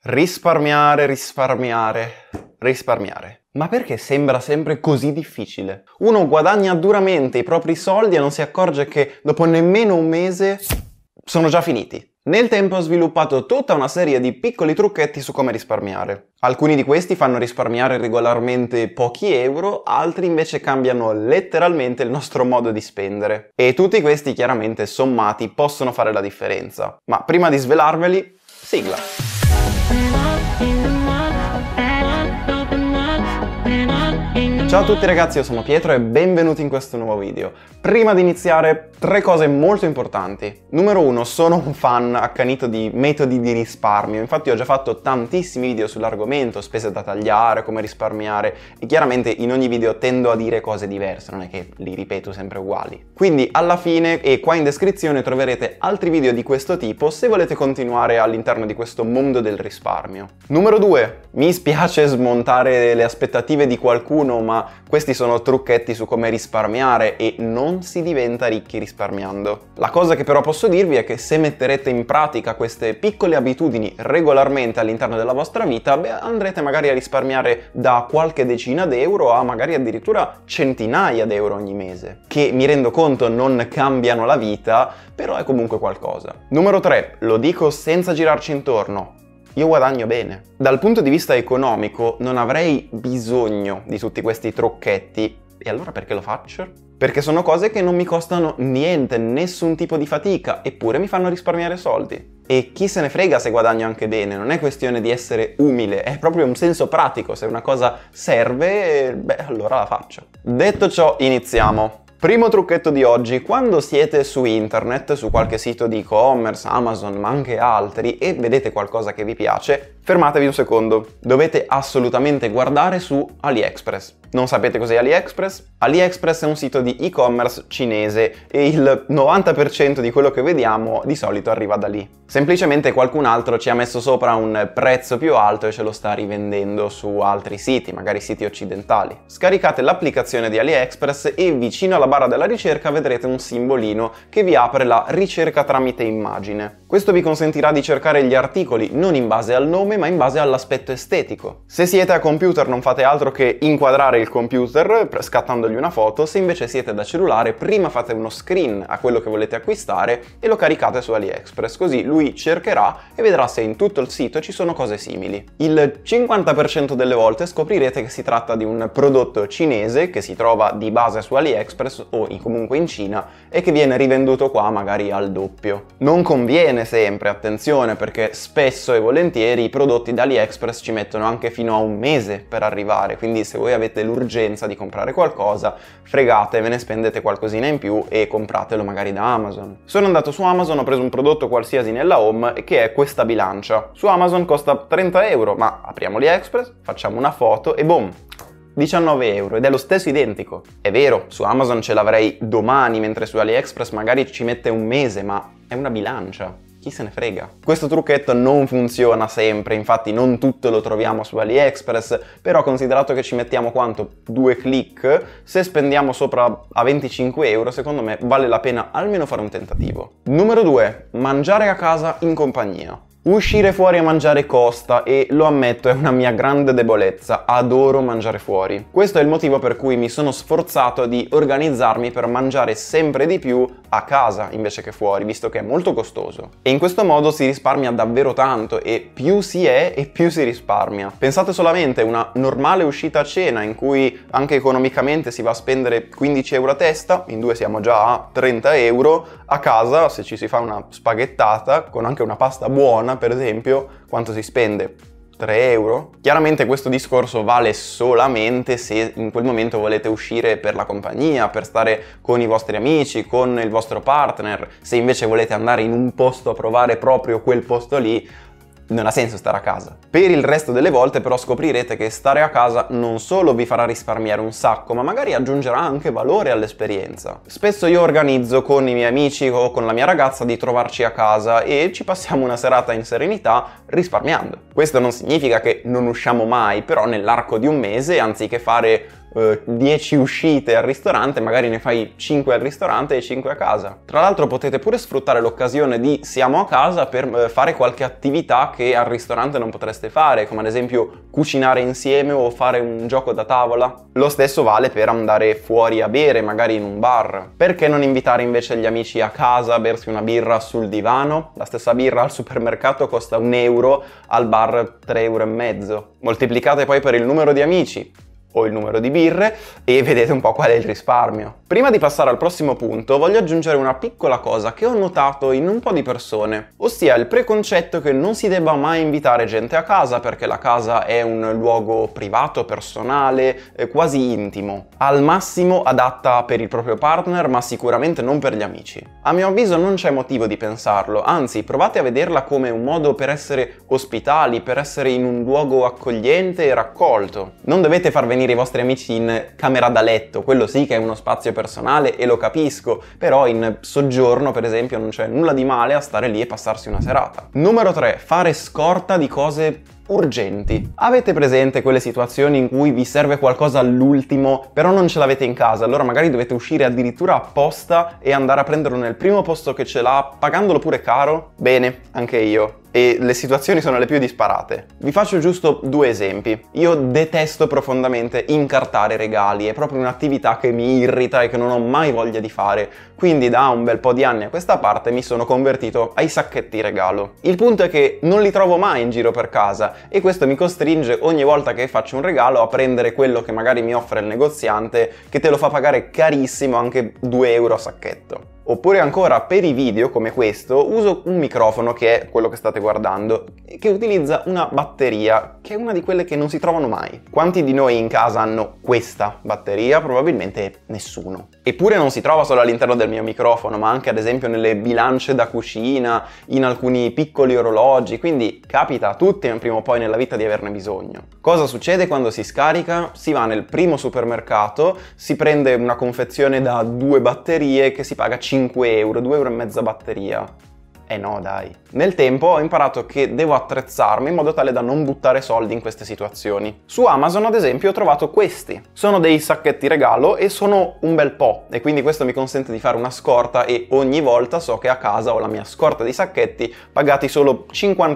Risparmiare, risparmiare, risparmiare. Ma perché sembra sempre così difficile? Uno guadagna duramente i propri soldi e non si accorge che dopo nemmeno un mese sono già finiti. Nel tempo ho sviluppato tutta una serie di piccoli trucchetti su come risparmiare. Alcuni di questi fanno risparmiare regolarmente pochi euro, altri invece cambiano letteralmente il nostro modo di spendere. E tutti questi chiaramente sommati possono fare la differenza. Ma prima di svelarveli, sigla! Ciao a tutti ragazzi, io sono Pietro e benvenuti in questo nuovo video. Prima di iniziare, 3 cose molto importanti. Numero 1, sono un fan accanito di metodi di risparmio, infatti ho già fatto tantissimi video sull'argomento, spese da tagliare, come risparmiare, e chiaramente in ogni video tendo a dire cose diverse, non è che li ripeto sempre uguali. Quindi alla fine e qua in descrizione troverete altri video di questo tipo se volete continuare all'interno di questo mondo del risparmio. Numero 2, mi spiace smontare le aspettative di qualcuno, ma questi sono trucchetti su come risparmiare e non si diventa ricchi risparmiando. La cosa che però posso dirvi è che se metterete in pratica queste piccole abitudini regolarmente all'interno della vostra vita, andrete magari a risparmiare da qualche decina d'euro a magari addirittura centinaia d'euro ogni mese, che mi rendo conto non cambiano la vita, però è comunque qualcosa. Numero 3, lo dico senza girarci intorno. Io guadagno bene. Dal punto di vista economico non avrei bisogno di tutti questi trucchetti. E allora perché lo faccio? Perché sono cose che non mi costano niente, nessun tipo di fatica, eppure mi fanno risparmiare soldi. E chi se ne frega se guadagno anche bene, non è questione di essere umile, è proprio un senso pratico. Se una cosa serve, beh, allora la faccio. Detto ciò, iniziamo. Primo trucchetto di oggi: quando siete su internet, su qualche sito di e-commerce, Amazon, ma anche altri, e vedete qualcosa che vi piace, fermatevi un secondo. Dovete assolutamente guardare su AliExpress. Non sapete cos'è AliExpress? AliExpress è un sito di e-commerce cinese e il 90% di quello che vediamo di solito arriva da lì. Semplicemente qualcun altro ci ha messo sopra un prezzo più alto e ce lo sta rivendendo su altri siti, magari siti occidentali. Scaricate l'applicazione di AliExpress e vicino alla barra della ricerca vedrete un simbolino che vi apre la ricerca tramite immagine. Questo vi consentirà di cercare gli articoli non in base al nome ma in base all'aspetto estetico. Se siete a computer non fate altro che inquadrare il computer scattandogli una foto, se invece siete da cellulare prima fate uno screen a quello che volete acquistare e lo caricate su AliExpress, così lui cercherà e vedrà se in tutto il sito ci sono cose simili. Il 50% delle volte scoprirete che si tratta di un prodotto cinese che si trova di base su AliExpress o comunque in Cina e che viene rivenduto qua magari al doppio. Non conviene sempre, attenzione, perché spesso e volentieri i prodotti da AliExpress ci mettono anche fino a un mese per arrivare, quindi se voi avete l'urgenza di comprare qualcosa, fregatevene, spendete qualcosina in più e compratelo magari da Amazon. Sono andato su Amazon, ho preso un prodotto qualsiasi nella home che è questa bilancia. Su Amazon costa 30 euro, ma apriamo AliExpress, facciamo una foto e boom! 19 euro ed è lo stesso identico. È vero, su Amazon ce l'avrei domani, mentre su AliExpress magari ci mette un mese, ma è una bilancia. Chi se ne frega? Questo trucchetto non funziona sempre, infatti non tutto lo troviamo su AliExpress, però considerato che ci mettiamo quanto? 2 click, se spendiamo sopra a 25 euro, secondo me vale la pena almeno fare un tentativo. Numero 2, mangiare a casa in compagnia. Uscire fuori a mangiare costa e lo ammetto è una mia grande debolezza, adoro mangiare fuori. Questo è il motivo per cui mi sono sforzato di organizzarmi per mangiare sempre di più a casa invece che fuori, visto che è molto costoso. E in questo modo si risparmia davvero tanto e più si è e più si risparmia. Pensate solamente, una normale uscita a cena in cui anche economicamente si va a spendere 15 euro a testa, in due siamo già a 30 euro, a casa se ci si fa una spaghettata con anche una pasta buona per esempio, quanto si spende? 3 euro? Chiaramente questo discorso vale solamente se in quel momento volete uscire per la compagnia, per stare con i vostri amici, con il vostro partner. Se invece volete andare in un posto a provare proprio quel posto lì, non ha senso stare a casa. Per il resto delle volte però scoprirete che stare a casa non solo vi farà risparmiare un sacco, ma magari aggiungerà anche valore all'esperienza. Spesso io organizzo con i miei amici o con la mia ragazza di trovarci a casa e ci passiamo una serata in serenità risparmiando. Questo non significa che non usciamo mai, però nell'arco di un mese, anziché fare 10 uscite al ristorante, magari ne fai 5 al ristorante e 5 a casa. Tra l'altro potete pure sfruttare l'occasione di siamo a casa per fare qualche attività che al ristorante non potreste fare, come ad esempio cucinare insieme o fare un gioco da tavola. Lo stesso vale per andare fuori a bere, magari in un bar. Perché non invitare invece gli amici a casa a bersi una birra sul divano? La stessa birra al supermercato costa 1 euro, al bar 3,5 euro. Moltiplicate poi per il numero di amici o il numero di birre e vedete un po' qual è il risparmio. Prima di passare al prossimo punto voglio aggiungere una piccola cosa che ho notato in un po' di persone, ossia il preconcetto che non si debba mai invitare gente a casa perché la casa è un luogo privato, personale, quasi intimo, al massimo adatta per il proprio partner ma sicuramente non per gli amici. A mio avviso non c'è motivo di pensarlo, anzi provate a vederla come un modo per essere ospitali, per essere in un luogo accogliente e raccolto. Non dovete far venire i vostri amici in camera da letto, quello sì che è uno spazio personale e lo capisco, però in soggiorno per esempio non c'è nulla di male a stare lì e passarsi una serata. Numero 3. Fare scorta di cose urgenti. Avete presente quelle situazioni in cui vi serve qualcosa all'ultimo, però non ce l'avete in casa, allora magari dovete uscire addirittura apposta e andare a prenderlo nel primo posto che ce l'ha, pagandolo pure caro? Bene, anche io. E le situazioni sono le più disparate. Vi faccio giusto 2 esempi. Io detesto profondamente incartare regali, è proprio un'attività che mi irrita e che non ho mai voglia di fare, quindi da un bel po' di anni a questa parte mi sono convertito ai sacchetti regalo. Il punto è che non li trovo mai in giro per casa e questo mi costringe ogni volta che faccio un regalo a prendere quello che magari mi offre il negoziante, che te lo fa pagare carissimo, anche 2 euro a sacchetto. Oppure ancora per i video come questo uso un microfono che è quello che state guardando, che utilizza una batteria, che è una di quelle che non si trovano mai. Quanti di noi in casa hanno questa batteria? Probabilmente nessuno. Eppure non si trova solo all'interno del mio microfono, ma anche ad esempio nelle bilance da cucina, in alcuni piccoli orologi, quindi capita a tutti prima o poi nella vita di averne bisogno. Cosa succede quando si scarica? Si va nel primo supermercato, si prende una confezione da 2 batterie che si paga 5 euro, 2,5 euro a batteria. No, dai. Nel tempo ho imparato che devo attrezzarmi in modo tale da non buttare soldi in queste situazioni. Su Amazon, ad esempio, ho trovato questi. Sono dei sacchetti regalo e sono un bel po', e quindi questo mi consente di fare una scorta e ogni volta so che a casa ho la mia scorta di sacchetti pagati solo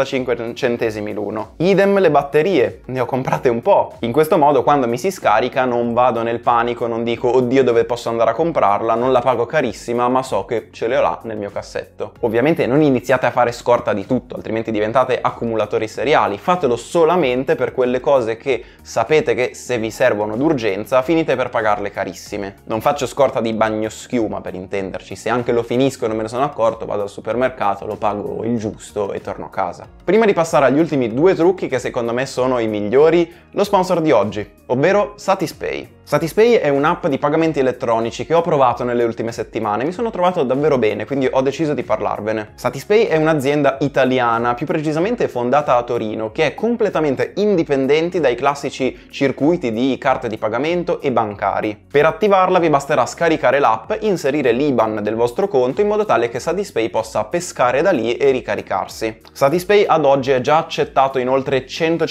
55 centesimi l'uno. Idem le batterie, ne ho comprate un po'. In questo modo quando mi si scarica non vado nel panico, non dico oddio dove posso andare a comprarla, non la pago carissima ma so che ce l'ho là nel mio cassetto. Ovviamente non iniziate a fare scorta di tutto, altrimenti diventate accumulatori seriali. Fatelo solamente per quelle cose che sapete che se vi servono d'urgenza finite per pagarle carissime. Non faccio scorta di bagnoschiuma per intenderci, se anche lo finisco e non me ne sono accorto vado al supermercato, lo pago il giusto e torno a casa. Prima di passare agli ultimi 2 trucchi che secondo me sono i migliori, lo sponsor di oggi, ovvero Satispay. Satispay è un'app di pagamenti elettronici che ho provato nelle ultime settimane, mi sono trovato davvero bene, quindi ho deciso di parlarvene. Satispay è un'azienda italiana, più precisamente fondata a Torino, che è completamente indipendente dai classici circuiti di carte di pagamento e bancari. Per attivarla vi basterà scaricare l'app, inserire l'IBAN del vostro conto in modo tale che Satispay possa pescare da lì e ricaricarsi. Satispay ad oggi è già accettato in oltre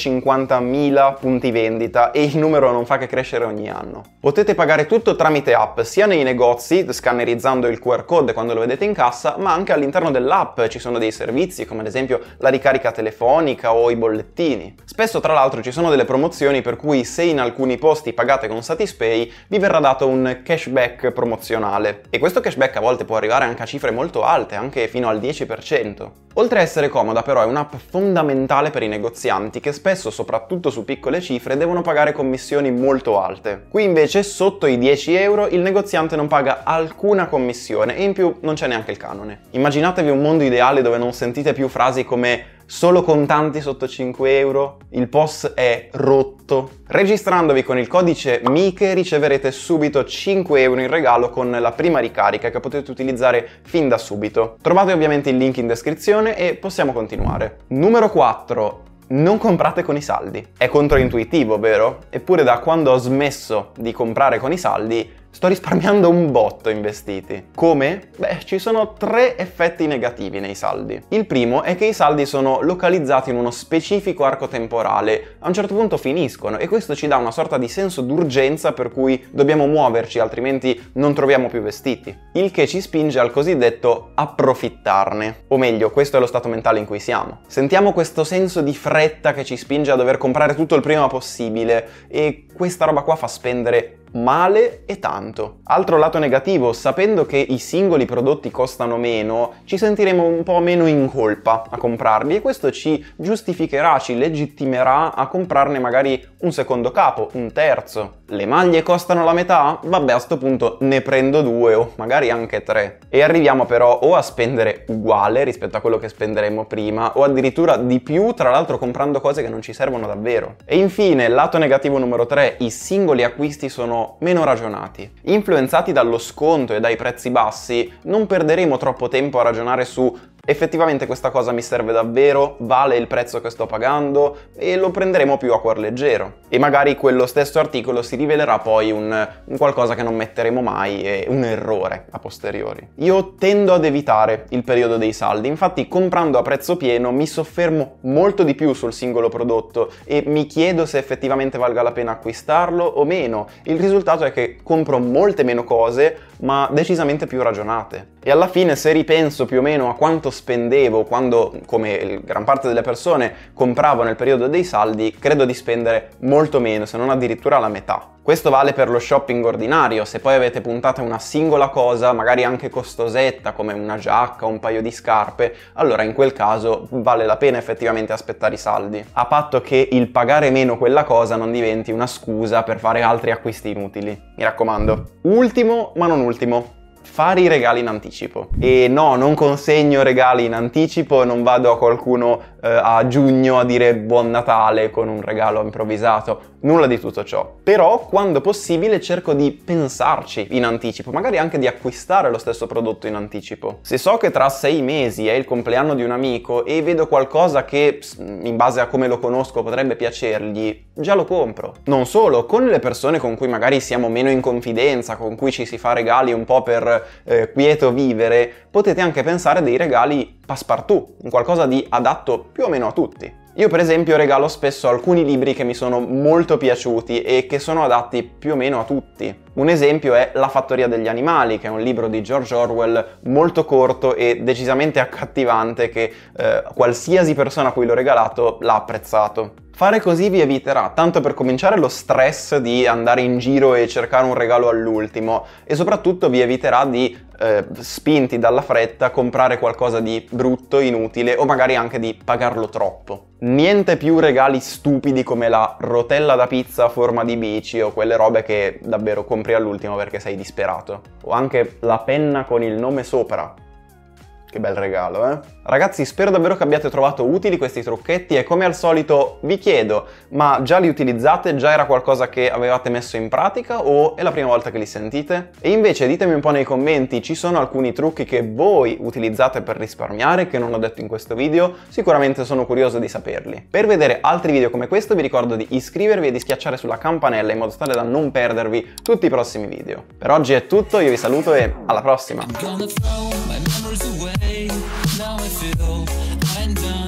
150.000 punti vendita e il numero non fa che crescere ogni anno. Potete pagare tutto tramite app, sia nei negozi, scannerizzando il QR code quando lo vedete in cassa, ma anche all'interno dell'app ci sono dei servizi come ad esempio la ricarica telefonica o i bollettini. Spesso tra l'altro ci sono delle promozioni per cui se in alcuni posti pagate con Satispay vi verrà dato un cashback promozionale e questo cashback a volte può arrivare anche a cifre molto alte, anche fino al 10%. Oltre a essere comoda però è un'app fondamentale per i negozianti che spesso, soprattutto su piccole cifre, devono pagare commissioni molto alte. Qui invece sotto i 10 euro il negoziante non paga alcuna commissione e in più non c'è neanche il canone. Immaginatevi un mondo ideale dove non sentite più frasi come solo contanti sotto 5 euro, il POS è rotto. Registrandovi con il codice MICHE riceverete subito 5 euro in regalo con la prima ricarica che potete utilizzare fin da subito. Trovate ovviamente il link in descrizione e possiamo continuare. Numero 4. Non comprate con i saldi. È controintuitivo, vero? Eppure da quando ho smesso di comprare con i saldi Sto risparmiando un botto in vestiti. Come? Beh, ci sono 3 effetti negativi nei saldi. Il primo è che i saldi sono localizzati in uno specifico arco temporale, a un certo punto finiscono e questo ci dà una sorta di senso d'urgenza per cui dobbiamo muoverci, altrimenti non troviamo più vestiti. Il che ci spinge al cosiddetto approfittarne. O meglio, questo è lo stato mentale in cui siamo. Sentiamo questo senso di fretta che ci spinge a dover comprare tutto il prima possibile e questa roba qua fa spendere male e tanto. Altro lato negativo, sapendo che i singoli prodotti costano meno, ci sentiremo un po' meno in colpa a comprarli e questo ci giustificherà, ci legittimerà a comprarne magari un secondo capo, un terzo. Le maglie costano la metà? Vabbè, a sto punto ne prendo 2 o magari anche 3. E arriviamo però o a spendere uguale rispetto a quello che spenderemmo prima o addirittura di più, tra l'altro comprando cose che non ci servono davvero. E infine, lato negativo numero 3, i singoli acquisti sono meno ragionati. Influenzati dallo sconto e dai prezzi bassi, non perderemo troppo tempo a ragionare su effettivamente questa cosa mi serve davvero, vale il prezzo che sto pagando e lo prenderemo più a cuor leggero. E magari quello stesso articolo si rivelerà poi un qualcosa che non metteremo mai e un errore a posteriori. Io tendo ad evitare il periodo dei saldi, infatti comprando a prezzo pieno mi soffermo molto di più sul singolo prodotto e mi chiedo se effettivamente valga la pena acquistarlo o meno. Il risultato è che compro molte meno cose, ma decisamente più ragionate. E alla fine, se ripenso più o meno a quanto spendevo quando, come gran parte delle persone, compravo nel periodo dei saldi, credo di spendere molto meno, se non addirittura la metà. Questo vale per lo shopping ordinario, se poi avete puntato una singola cosa, magari anche costosetta, come una giacca o un paio di scarpe, allora in quel caso vale la pena effettivamente aspettare i saldi, a patto che il pagare meno quella cosa non diventi una scusa per fare altri acquisti inutili. Mi raccomando. Ultimo, ma non ultimo. Fare i regali in anticipo. E no, non consegno regali in anticipo, non vado a qualcuno a giugno a dire buon Natale con un regalo improvvisato, nulla di tutto ciò. Però quando possibile cerco di pensarci in anticipo, magari anche di acquistare lo stesso prodotto in anticipo. Se so che tra 6 mesi è il compleanno di un amico e vedo qualcosa che in base a come lo conosco potrebbe piacergli, già lo compro. Non solo, con le persone con cui magari siamo meno in confidenza, con cui ci si fa regali un po' per quieto vivere, potete anche pensare dei regali passepartout, un qualcosa di adatto più o meno a tutti. Io per esempio regalo spesso alcuni libri che mi sono molto piaciuti e che sono adatti più o meno a tutti. Un esempio è La fattoria degli animali, che è un libro di George Orwell molto corto e decisamente accattivante che qualsiasi persona a cui l'ho regalato l'ha apprezzato. Fare così vi eviterà, tanto per cominciare, lo stress di andare in giro e cercare un regalo all'ultimo e soprattutto vi eviterà di, spinti dalla fretta, comprare qualcosa di brutto, inutile o magari anche di pagarlo troppo. Niente più regali stupidi come la rotella da pizza a forma di bici o quelle robe che davvero compri all'ultimo perché sei disperato. O anche la penna con il nome sopra. Che bel regalo, eh? Ragazzi, spero davvero che abbiate trovato utili questi trucchetti e come al solito vi chiedo, ma già li utilizzate? Già era qualcosa che avevate messo in pratica o è la prima volta che li sentite? E invece ditemi un po' nei commenti, ci sono alcuni trucchi che voi utilizzate per risparmiare che non ho detto in questo video? Sicuramente sono curioso di saperli. Per vedere altri video come questo vi ricordo di iscrivervi e di schiacciare sulla campanella in modo tale da non perdervi tutti i prossimi video. Per oggi è tutto, io vi saluto e alla prossima! Now I feel I'm done.